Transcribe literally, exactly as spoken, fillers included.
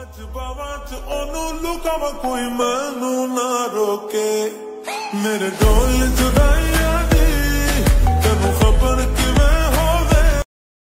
ਬਾਵਾਂ ਚ ਉਹਨੂੰ ਲੁਕਾਵਾਂ ਕੋਈ ਮੈਨੂੰ ਨਾ ਰੋਕੇ ਮੇਰੇ ਢੋਲ ਜੁਦਾਈ